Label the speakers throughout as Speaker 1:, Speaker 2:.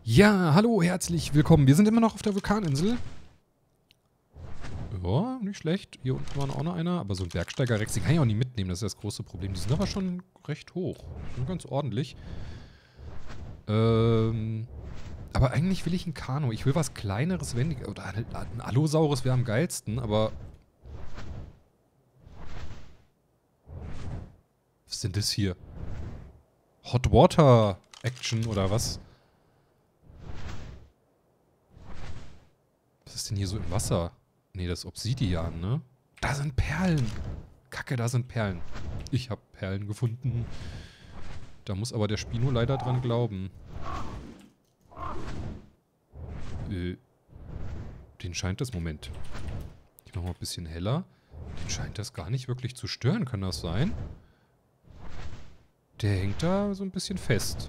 Speaker 1: Ja, hallo, herzlich willkommen. Wir sind immer noch auf der Vulkaninsel. Ja, nicht schlecht. Hier unten war auch noch einer, aber so ein Bergsteiger-Rex, den kann ich auch nicht mitnehmen. Das ist das große Problem. Die sind aber schon recht hoch. Schon ganz ordentlich. Aber eigentlich will ich ein Kanu. Ich will was Kleineres, wendiger. Oder ein Allosaurus wäre am geilsten, aber... Was sind das hier? Hot Water Action oder was? Was ist denn hier so im Wasser? Nee, das ist Obsidian, ne? Da sind Perlen. Kacke, da sind Perlen. Ich habe Perlen gefunden. Da muss aber der Spino leider dran glauben. Den scheint das... Moment. Ich mach mal ein bisschen heller. Den scheint das gar nicht wirklich zu stören. Kann das sein? Der hängt da so ein bisschen fest.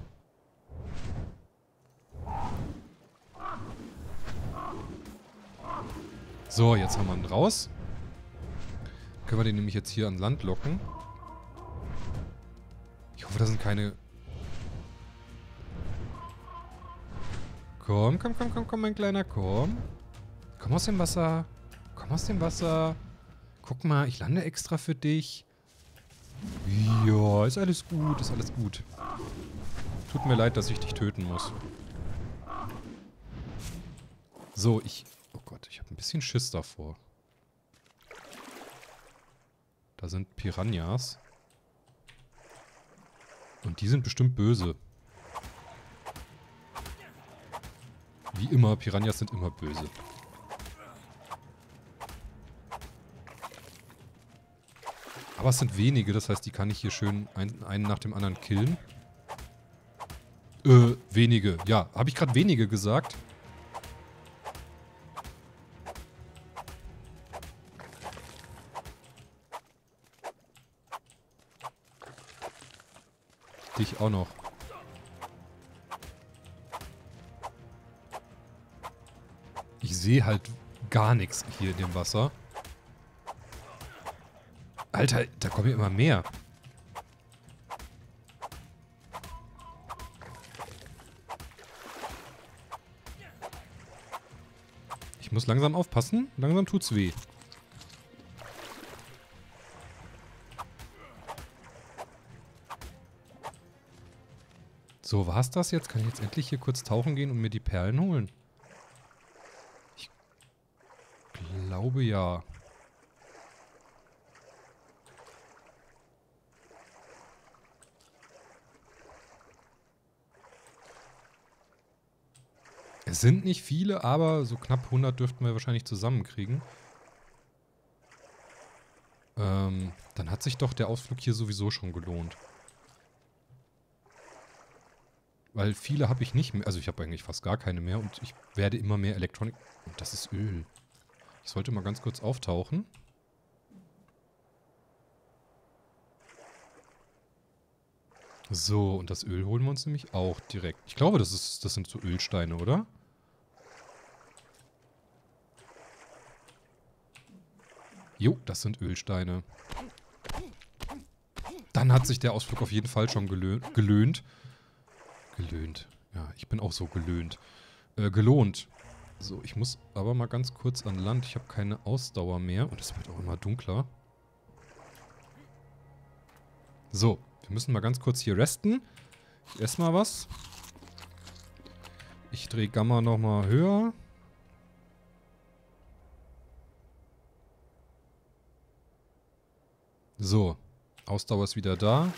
Speaker 1: So, jetzt haben wir ihn raus. Können wir den nämlich jetzt hier an Land locken. Ich hoffe, das sind keine... Komm, komm, komm, komm, komm, mein Kleiner, komm. Komm aus dem Wasser. Komm aus dem Wasser. Guck mal, ich lande extra für dich. Ja, ist alles gut, ist alles gut. Tut mir leid, dass ich dich töten muss. So, oh Gott, ich habe ein bisschen Schiss davor. Da sind Piranhas. Und die sind bestimmt böse. Wie immer, Piranhas sind immer böse. Aber es sind wenige, das heißt, die kann ich hier schön einen nach dem anderen killen. Wenige. Ja, habe ich gerade wenige gesagt? Dich auch noch. Ich sehe halt gar nichts hier in dem Wasser. Alter, da kommen ja immer mehr. Ich muss langsam aufpassen. Langsam tut's weh. So, war's das jetzt? Kann ich jetzt endlich hier kurz tauchen gehen und mir die Perlen holen? Ich glaube ja. Es sind nicht viele, aber so knapp 100 dürften wir wahrscheinlich zusammenkriegen. Dann hat sich doch der Ausflug hier sowieso schon gelohnt. Weil viele habe ich nicht mehr. Also ich habe eigentlich fast gar keine mehr und ich werde immer mehr Elektronik... Und das ist Öl. Ich sollte mal ganz kurz auftauchen. So, und das Öl holen wir uns nämlich auch direkt. Ich glaube, das sind so Ölsteine, oder? Jo, das sind Ölsteine. Dann hat sich der Ausflug auf jeden Fall schon gelöhnt. Gelöhnt. Ja, ich bin auch so gelöhnt. Gelohnt. So, ich muss aber mal ganz kurz an Land. Ich habe keine Ausdauer mehr. Und es wird auch immer dunkler. So, wir müssen mal ganz kurz hier resten. Ich esse mal was. Ich drehe Gamma nochmal höher. So, Ausdauer ist wieder da.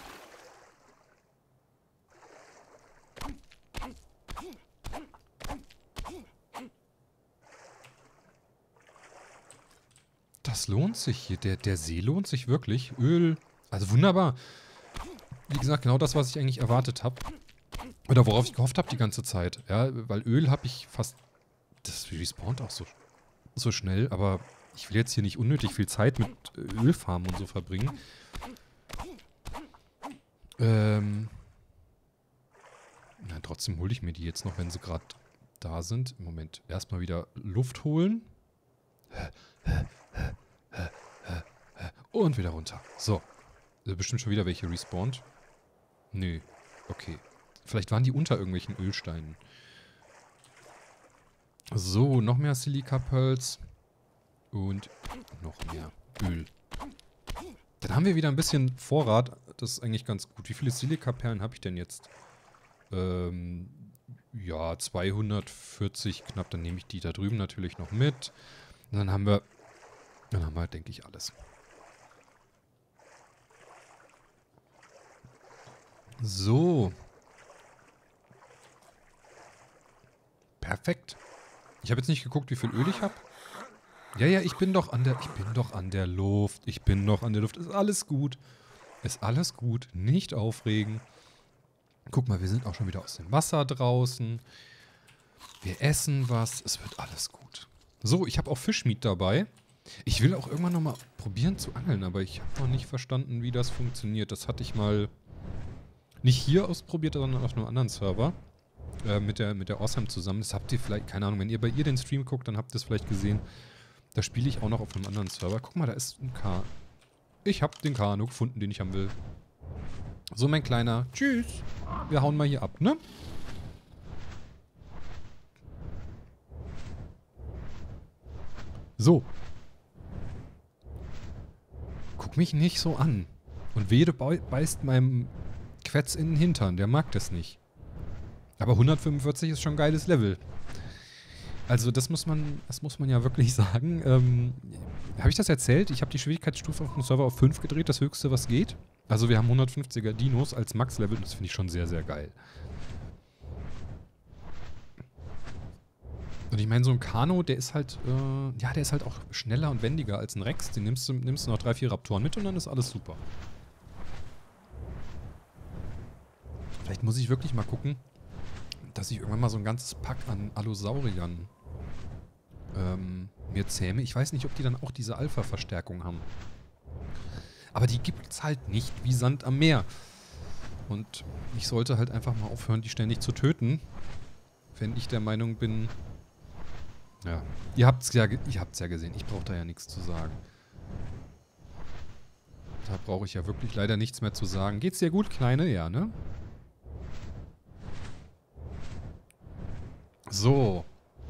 Speaker 1: Das lohnt sich hier. Der See lohnt sich wirklich. Öl, also wunderbar. Wie gesagt, genau das, was ich eigentlich erwartet habe. Oder worauf ich gehofft habe die ganze Zeit. Ja, weil Öl habe ich fast... Das respawnt auch so schnell, aber ich will jetzt hier nicht unnötig viel Zeit mit Ölfarmen und so verbringen. Na, trotzdem hole ich mir die jetzt noch, wenn sie gerade da sind. Im Moment erstmal wieder Luft holen. Und wieder runter. So. Bestimmt schon wieder welche respawnt. Nö. Okay. Vielleicht waren die unter irgendwelchen Ölsteinen. So, noch mehr Silica-Pearls. Und noch mehr Öl. Dann haben wir wieder ein bisschen Vorrat. Das ist eigentlich ganz gut. Wie viele Silica-Perlen habe ich denn jetzt? Ja, 240 knapp. Dann nehme ich die da drüben natürlich noch mit. Und dann haben wir, denke ich, alles. So. Perfekt. Ich habe jetzt nicht geguckt, wie viel Öl ich habe. Ja, ich bin doch an der Luft. Ich bin noch an der Luft. Ist alles gut. Ist alles gut. Nicht aufregen. Guck mal, wir sind auch schon wieder aus dem Wasser draußen. Wir essen was. Es wird alles gut. So, ich habe auch Fischmeat dabei. Ich will auch irgendwann nochmal probieren zu angeln, aber ich habe noch nicht verstanden, wie das funktioniert. Das hatte ich mal nicht hier ausprobiert, sondern auf einem anderen Server. Mit der Awesome zusammen. Das habt ihr vielleicht, keine Ahnung, wenn ihr bei ihr den Stream guckt, dann habt ihr es vielleicht gesehen. Da spiele ich auch noch auf einem anderen Server. Guck mal, da ist ein Kanu. Ich habe den Kanu gefunden, den ich haben will. So, mein Kleiner. Tschüss. Wir hauen mal hier ab, ne? So. Guck mich nicht so an. Und wehe, du beißt meinem Quetz in den Hintern. Der mag das nicht. Aber 145 ist schon ein geiles Level. Also das muss man ja wirklich sagen. Habe ich das erzählt? Ich habe die Schwierigkeitsstufe auf dem Server auf 5 gedreht, das höchste, was geht. Also wir haben 150er Dinos als Max-Level und das finde ich schon sehr, sehr geil. Und ich meine, so ein Kano, der ist halt, der ist halt auch schneller und wendiger als ein Rex. Den nimmst du noch 3, 4 Raptoren mit und dann ist alles super. Vielleicht muss ich wirklich mal gucken, dass ich irgendwann mal so ein ganzes Pack an Allosauriern mir zähme. Ich weiß nicht, ob die dann auch diese Alpha-Verstärkung haben. Aber die gibt's halt nicht wie Sand am Meer. Und ich sollte halt einfach mal aufhören, die ständig zu töten. Wenn ich der Meinung bin... Ja, ihr habt's ja gesehen. Ich brauche da ja nichts zu sagen. Da brauche ich ja wirklich leider nichts mehr zu sagen. Geht's dir gut, Kleine? Ja, ne? So.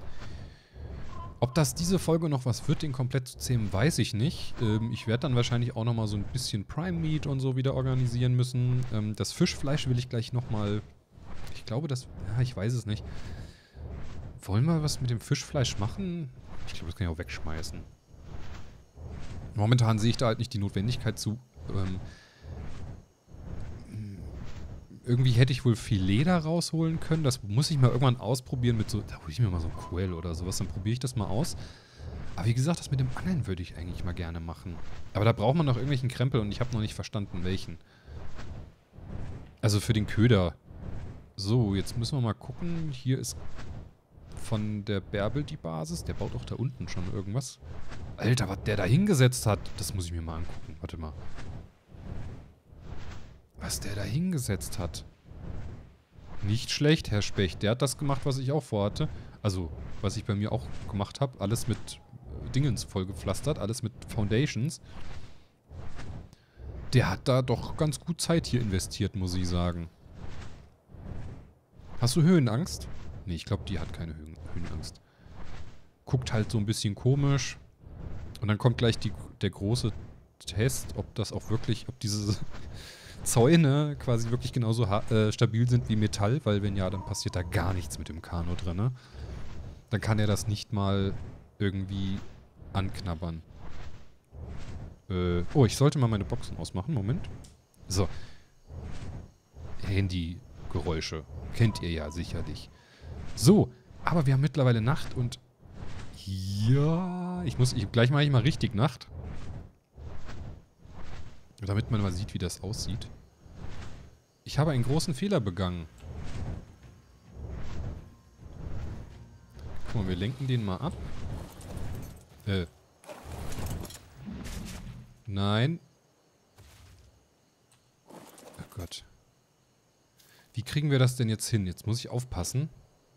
Speaker 1: Ob das diese Folge noch was wird, den komplett zu zähmen, weiß ich nicht. Ich werde dann wahrscheinlich auch nochmal so ein bisschen Prime Meat und so wieder organisieren müssen. Das Fischfleisch will ich gleich nochmal... Ich glaube, das... Ja, ich weiß es nicht. Wollen wir was mit dem Fischfleisch machen? Ich glaube, das kann ich auch wegschmeißen. Momentan sehe ich da halt nicht die Notwendigkeit zu. Irgendwie hätte ich wohl Filet da rausholen können. Das muss ich mal irgendwann ausprobieren mit so... Da hole ich mir mal so ein Quail oder sowas. Dann probiere ich das mal aus. Aber wie gesagt, das mit dem Angeln würde ich eigentlich mal gerne machen. Aber da braucht man noch irgendwelchen Krempel und ich habe noch nicht verstanden, welchen. Also für den Köder. So, jetzt müssen wir mal gucken. Hier ist von der Bärbel die Basis. Der baut auch da unten schon irgendwas. Alter, was der da hingesetzt hat. Das muss ich mir mal angucken. Warte mal. Was der da hingesetzt hat. Nicht schlecht, Herr Specht. Der hat das gemacht, was ich auch vorhatte. Also, was ich bei mir auch gemacht habe. Alles mit Dingens vollgepflastert. Alles mit Foundations. Der hat da doch ganz gut Zeit hier investiert, muss ich sagen. Hast du Höhenangst? Nee, ich glaube, die hat keine Höhenangst. Guckt halt so ein bisschen komisch. Und dann kommt gleich der große Test, ob das auch wirklich, ob diese Zäune quasi wirklich genauso stabil sind wie Metall, weil wenn ja, dann passiert da gar nichts mit dem Kanu drin, ne? Dann kann er das nicht mal irgendwie anknabbern. Oh, ich sollte mal meine Boxen ausmachen, Moment. So. Handygeräusche. Kennt ihr ja sicherlich. So, aber wir haben mittlerweile Nacht und ja, gleich mache ich mal richtig Nacht. Damit man mal sieht, wie das aussieht. Ich habe einen großen Fehler begangen. Guck mal, wir lenken den mal ab. Nein. Oh Gott. Wie kriegen wir das denn jetzt hin? Jetzt muss ich aufpassen.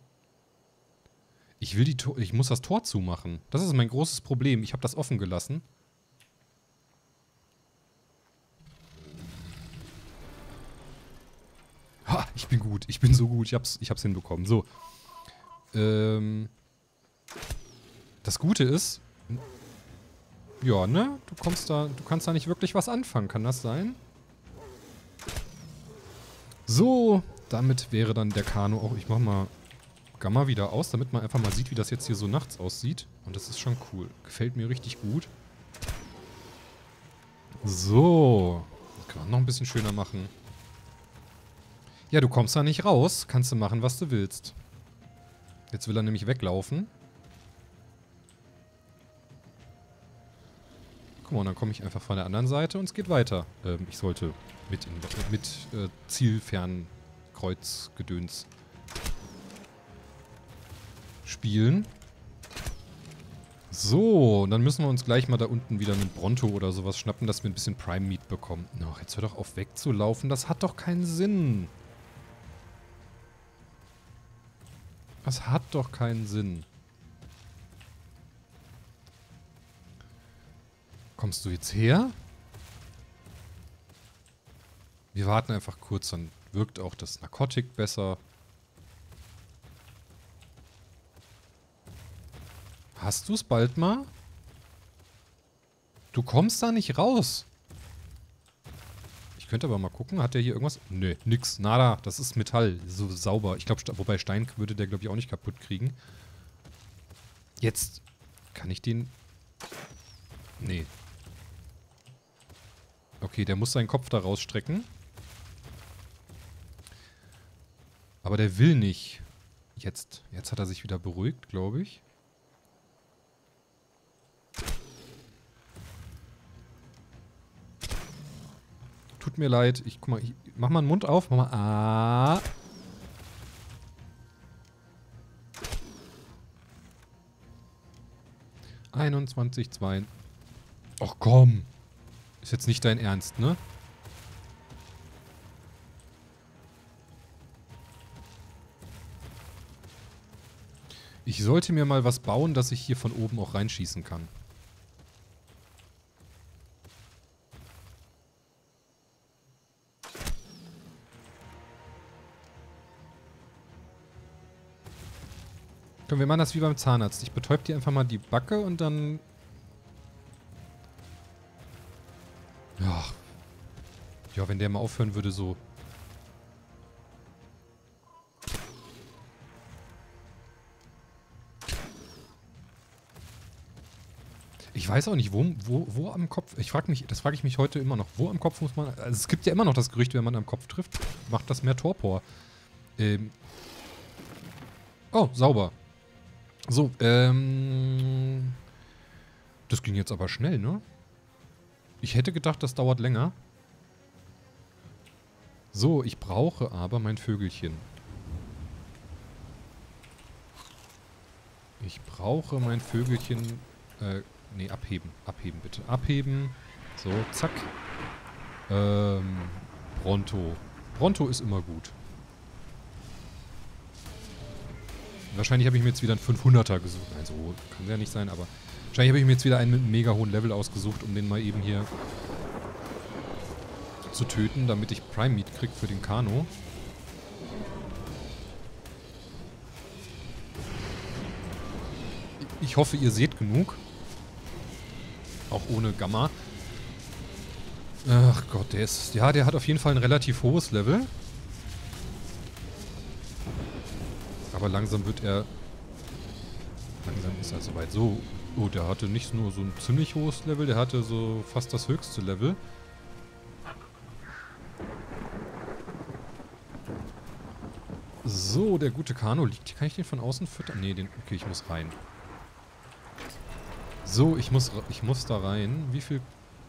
Speaker 1: Ich muss das Tor zumachen. Das ist mein großes Problem. Ich habe das offen gelassen. Ha, ich bin gut. Ich bin so gut. Ich hab's hinbekommen. So. Das Gute ist, ja, ne? Du kannst da nicht wirklich was anfangen, kann das sein? So, damit wäre dann der Kano auch, ich mach mal Gamma wieder aus, damit man einfach mal sieht, wie das jetzt hier so nachts aussieht. Und das ist schon cool. Gefällt mir richtig gut. So. Das kann man noch ein bisschen schöner machen. Ja, du kommst da nicht raus. Kannst du machen, was du willst. Jetzt will er nämlich weglaufen. Guck mal, und dann komme ich einfach von der anderen Seite und es geht weiter. Ich sollte mit Zielfernkreuzgedöns spielen. So, und dann müssen wir uns gleich mal da unten wieder einen Bronto oder sowas schnappen, dass wir ein bisschen Prime Meat bekommen. Ach, jetzt hör doch auf wegzulaufen. Das hat doch keinen Sinn. Das hat doch keinen Sinn. Kommst du jetzt her? Wir warten einfach kurz, dann wirkt auch das Narkotik besser. Hast du es bald mal? Du kommst da nicht raus. Ich könnte aber mal gucken, hat der hier irgendwas? Nö, nix, nada, das ist Metall, so sauber. Ich glaube, wobei Stein würde der, glaube ich, auch nicht kaputt kriegen. Jetzt kann ich den... Nee. Okay, der muss seinen Kopf da rausstrecken. Aber der will nicht. Jetzt hat er sich wieder beruhigt, glaube ich. Tut mir leid. Guck mal, mach mal den Mund auf. Mach mal. Ah. Ah. 21, 2. Och komm. Ist jetzt nicht dein Ernst, ne? Ich sollte mir mal was bauen, dass ich hier von oben auch reinschießen kann. Komm, wir machen das wie beim Zahnarzt. Ich betäub dir einfach mal die Backe und dann... Ja. Ja, wenn der mal aufhören würde, so... Ich weiß auch nicht, wo am Kopf... Das frage ich mich heute immer noch. Wo am Kopf muss man... Also es gibt ja immer noch das Gerücht, wenn man am Kopf trifft, macht das mehr Torpor. Oh, sauber. So, das ging jetzt aber schnell, ne? Ich hätte gedacht, das dauert länger. So, ich brauche aber mein Vögelchen. Ich brauche mein Vögelchen... nee, abheben. Abheben, bitte. Abheben. So, zack. Bronto. Bronto ist immer gut. Wahrscheinlich habe ich mir jetzt wieder einen 500er gesucht. Nein, so kann ja nicht sein, aber... Wahrscheinlich habe ich mir jetzt wieder einen mit einem mega hohen Level ausgesucht, um den mal eben hier zu töten, damit ich Prime Meat kriege für den Kano. Ich hoffe, ihr seht genug. Auch ohne Gamma. Ach Gott, der ist... Ja, der hat auf jeden Fall ein relativ hohes Level. Aber langsam wird er... Langsam ist er soweit. So, oh, der hatte nicht nur so ein ziemlich hohes Level, der hatte so fast das höchste Level. So, der gute Kano liegt hier. Kann ich den von außen füttern? Nee, okay, ich muss rein. So, ich muss da rein. Wie viel...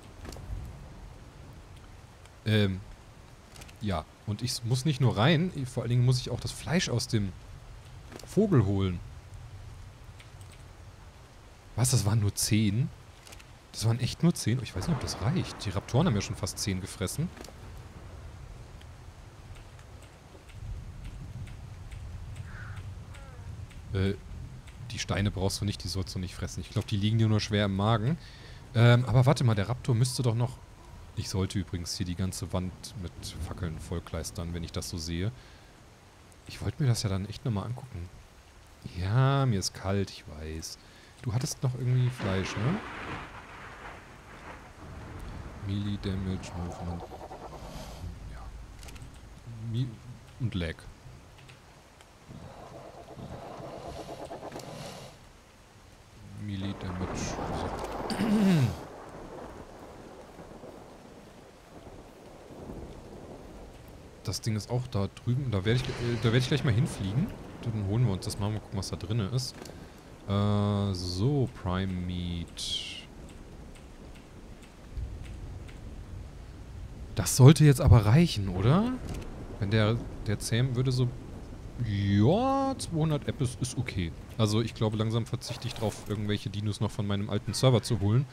Speaker 1: Ja, und ich muss nicht nur rein, vor allen Dingen muss ich auch das Fleisch aus dem Vogel holen. Was, das waren nur 10? Das waren echt nur 10? Ich weiß nicht, ob das reicht. Die Raptoren haben ja schon fast 10 gefressen. Die Steine brauchst du nicht, die sollst du nicht fressen. Ich glaube, die liegen dir nur schwer im Magen. Aber warte mal, der Raptor müsste doch noch... Ich sollte übrigens hier die ganze Wand mit Fackeln vollkleistern, wenn ich das so sehe. Ich wollte mir das ja dann echt nochmal angucken. Ja, mir ist kalt, ich weiß. Du hattest noch irgendwie Fleisch, ne? Melee Damage, Movement. Ja. Und Lag. Melee Damage. So. Das Ding ist auch da drüben. Da werde ich gleich mal hinfliegen. Dann holen wir uns das mal gucken, was da drin ist. So, Prime Meat. Das sollte jetzt aber reichen, oder? Wenn der zähmen würde so... Ja, 200 App ist okay. Also ich glaube, langsam verzichte ich drauf, irgendwelche Dinos noch von meinem alten Server zu holen.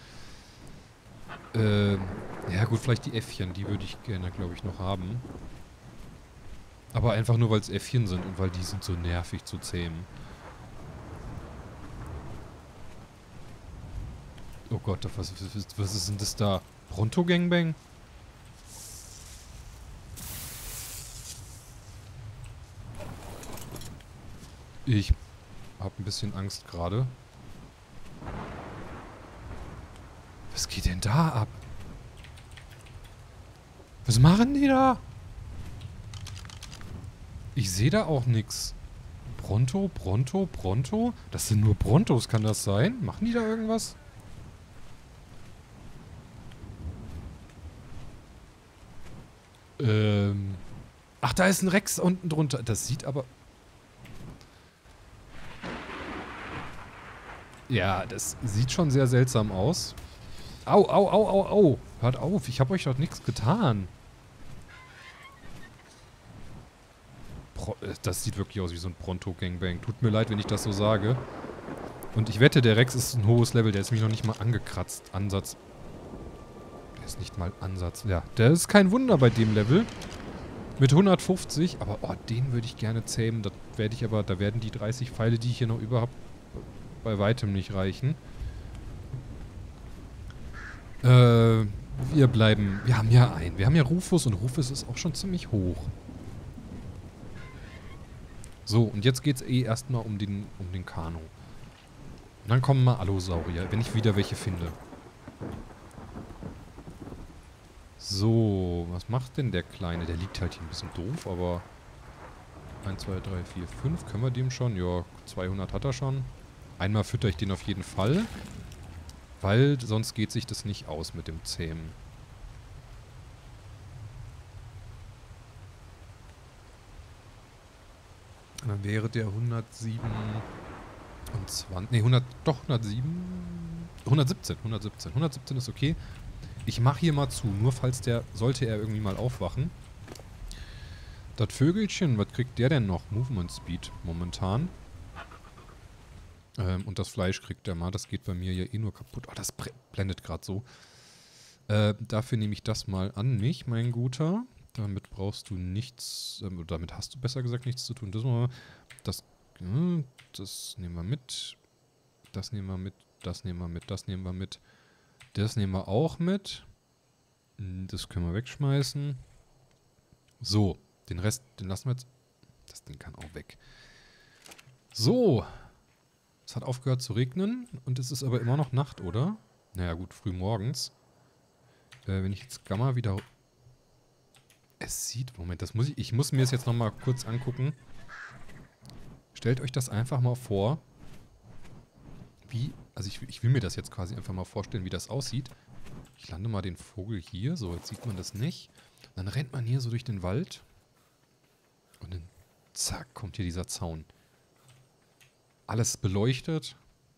Speaker 1: Ja gut, vielleicht die Äffchen, die würde ich gerne, glaube ich, noch haben. Aber einfach nur, weil es Äffchen sind und weil die sind so nervig zu zähmen. Oh Gott, was ist denn das da? Pronto Gangbang? Ich habe ein bisschen Angst gerade. Was geht denn da ab? Was machen die da? Ich sehe da auch nichts. Pronto? Das sind nur Prontos, kann das sein? Machen die da irgendwas? Ach, da ist ein Rex unten drunter. Das sieht aber... Ja, das sieht schon sehr seltsam aus. Au, au, au, au, au. Hört auf, ich habe euch doch nichts getan. Das sieht wirklich aus wie so ein Pronto-Gangbang. Tut mir leid, wenn ich das so sage. Und ich wette, der Rex ist ein hohes Level. Der ist mich noch nicht mal angekratzt. Ansatz. Der ist nicht mal Ansatz. Ja, der ist kein Wunder bei dem Level. Mit 150. Aber, oh, den würde ich gerne zähmen. Da werden die 30 Pfeile, die ich hier noch über habe, bei weitem nicht reichen. Wir bleiben... Wir haben ja einen. Wir haben ja Rufus und Rufus ist auch schon ziemlich hoch. So, und jetzt geht's erstmal um den Kano. Und dann kommen mal Allosaurier, wenn ich wieder welche finde. So, was macht denn der Kleine? Der liegt halt hier ein bisschen doof, aber... 1, 2, 3, 4, 5. Können wir dem schon? Ja, 200 hat er schon. Einmal fütter ich den auf jeden Fall. Weil sonst geht sich das nicht aus mit dem Zähmen. Dann wäre der 107... Und 20... Ne, 117. 117 ist okay. Ich mache hier mal zu, nur falls sollte er irgendwie mal aufwachen. Das Vögelchen, was kriegt der denn noch? Movement Speed momentan. Und das Fleisch kriegt er mal. Das geht bei mir ja eh nur kaputt. Oh, das blendet gerade so. Dafür nehme ich das mal an mich, mein Guter. Damit brauchst du nichts, damit hast du besser gesagt nichts zu tun. Das nehmen wir mit. Das nehmen wir mit. Das nehmen wir mit. Das nehmen wir mit. Das nehmen wir auch mit. Das können wir wegschmeißen. So, den Rest, den lassen wir jetzt. Das Ding kann auch weg. So. Es hat aufgehört zu regnen und es ist aber immer noch Nacht, oder? Naja gut, früh morgens. Wenn ich jetzt Gamma wieder... Es sieht... Moment, ich muss mir das jetzt nochmal kurz angucken. Stellt euch das einfach mal vor. Wie... Also ich will mir das jetzt quasi einfach mal vorstellen, wie das aussieht. Ich lande mal den Vogel hier. So, jetzt sieht man das nicht. Dann rennt man hier so durch den Wald. Und dann zack, kommt hier dieser Zaun. Alles beleuchtet.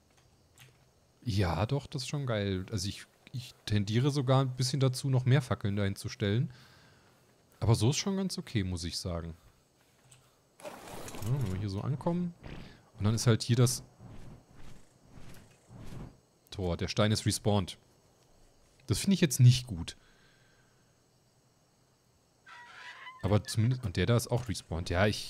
Speaker 1: Ja, doch, das ist schon geil. Also ich tendiere sogar ein bisschen dazu, noch mehr Fackeln dahin zu stellen. Aber so ist schon ganz okay, muss ich sagen. Ja, wenn wir hier so ankommen. Und dann ist halt hier das Tor. Der Stein ist respawned. Das finde ich jetzt nicht gut. Aber zumindest... Und der da ist auch respawned. Ja, Ja.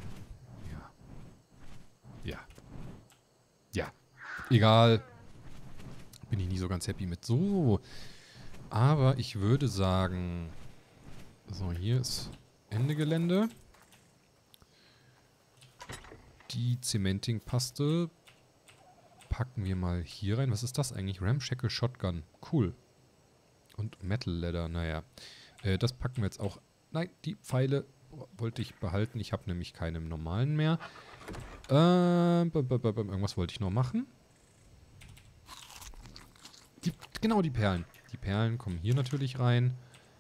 Speaker 1: Egal. Bin ich nie so ganz happy mit. So. Aber ich würde sagen... So, hier ist Ende Gelände. Die Cementing-Paste packen wir mal hier rein. Was ist das eigentlich? Ramshackle Shotgun. Cool. Und Metal Leather, naja. Das packen wir jetzt auch. Nein, die Pfeile wollte ich behalten. Ich habe nämlich keine im normalen mehr. Irgendwas wollte ich noch machen. Genau, die Perlen. Die Perlen kommen hier natürlich rein.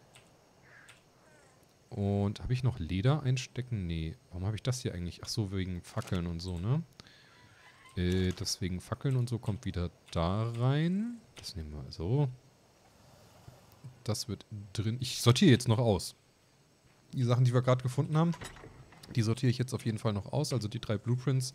Speaker 1: Und habe ich noch Leder einstecken? Nee. Warum habe ich das hier eigentlich? Ach so, wegen Fackeln und so, ne? Deswegen Fackeln und so kommt wieder da rein. Das nehmen wir so. Das wird drin. Ich sortiere jetzt noch aus. Die Sachen, die wir gerade gefunden haben, die sortiere ich jetzt auf jeden Fall noch aus. Also die 3 Blueprints.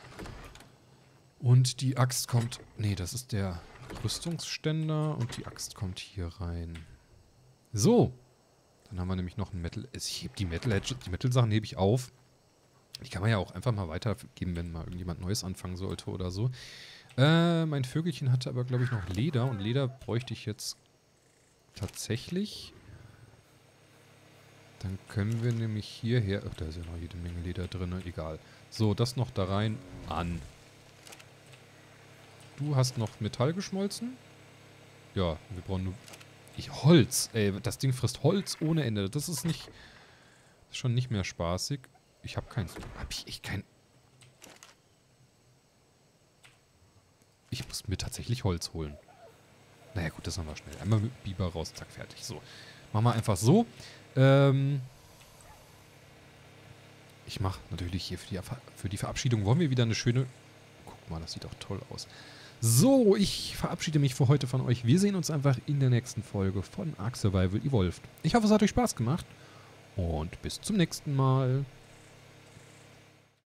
Speaker 1: Und die Axt kommt... Nee, das ist der Rüstungsständer. Und die Axt kommt hier rein. So. Dann haben wir nämlich noch ein Metal... Ich hebe die Metal-Sachen hebe ich auf. Die kann man ja auch einfach mal weitergeben, wenn mal irgendjemand Neues anfangen sollte oder so. Mein Vögelchen hatte aber, glaube ich, noch Leder. Und Leder bräuchte ich jetzt tatsächlich. Dann können wir nämlich hierher... Ach, da ist ja noch jede Menge Leder drin. Egal. So, das noch da rein. An. Du hast noch Metall geschmolzen? Ja, wir brauchen nur... Holz. Ey, das Ding frisst Holz ohne Ende. Das ist nicht... Ist schon nicht mehr spaßig. Ich habe keins. Habe ich echt kein... Ich muss mir tatsächlich Holz holen. Naja gut, das machen wir schnell. Einmal mit Biber raus, zack, fertig. So. Machen wir einfach so. Ich mache natürlich hier für die Verabschiedung. Wollen wir wieder eine schöne... Guck mal, das sieht doch toll aus. So, ich verabschiede mich für heute von euch. Wir sehen uns einfach in der nächsten Folge von Ark Survival Evolved. Ich hoffe, es hat euch Spaß gemacht. Und bis zum nächsten Mal.